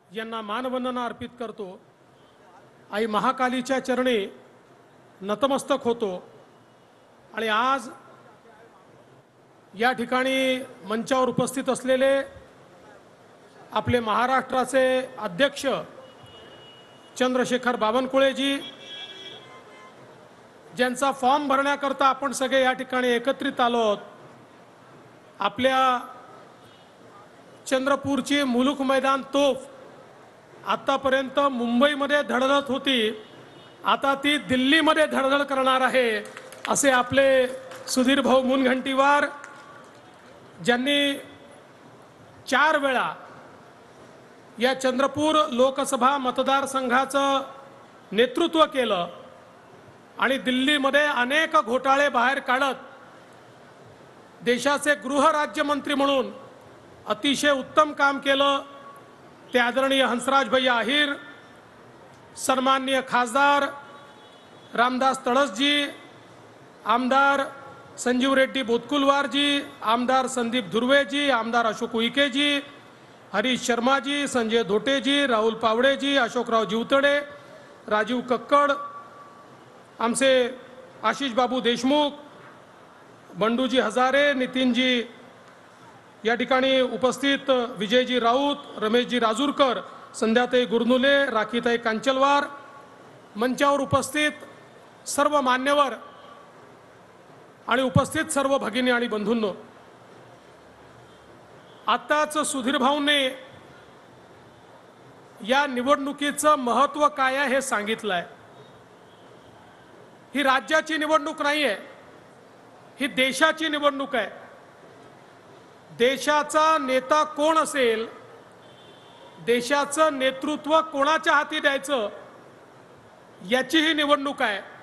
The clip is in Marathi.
यांना मानवंदना अर्पित करतो। आई महाकालीच्या चरणी नतमस्तक होतो आणि आज या ठिकाणी मंचावर उपस्थित असलेले आपले महाराष्ट्राचे अध्यक्ष चंद्रशेखर बावनकुळेजी, ज्यांचा फॉर्म भरण्याकरता आपण सगळे या ठिकाणी एकत्रित आलो आहोत। आपल्या चंद्रपूरची मुलुक मैदान तोफ आतापर्यंत मुंबईमध्ये धडधडत होती, आता ती दिल्लीमध्ये धडधड करणार आहे, असे आपले सुधीर भाऊ मुनगंटीवार, ज्यांनी 4 वेळा या चंद्रपूर लोकसभा मतदारसंघाचं नेतृत्व केलं आणि दिल्लीमध्ये अनेक घोटाळे बाहेर काढत देशाचे गृहराज्यमंत्री म्हणून अतिशय उत्तम काम केलं। ते आदरणीय हंसराज भैया अहिर, सन्माननीय खासदार रामदास तडसजी, आमदार संजीव रेड्डी बोतकुलवारजी, आमदार संदीप धुर्वेजी, आमदार अशोक उईकेजी, हरीश शर्माजी, संजय धोटेजी, राहुल पावडेजी, अशोकराव जीवतडे, राजीव कक्कड, आमचे आशिष बाबू देशमुख, बंडूजी हजारे, नितीनजी या ठिकाणी उपस्थित, विजयजी राऊत, रमेशजी राजूरकर, संध्याताई गुरनुले, राखीताई कांचलवार, मंचावर उपस्थित सर्व मान्यवर आणि उपस्थित सर्व भगिनी आणि बंधूंनो, आताच सुधीर भाऊंनी या निवडणुकीचं महत्त्व काय आहे हे सांगितलंय। ही राज्याची निवडणूक नाहीये, ही देशाची निवडणूक आहे। देशाचा नेता कोण असेल, देशाचं नेतृत्व कोणाच्या हाती द्यायचं, याची ही निवडणूक आहे।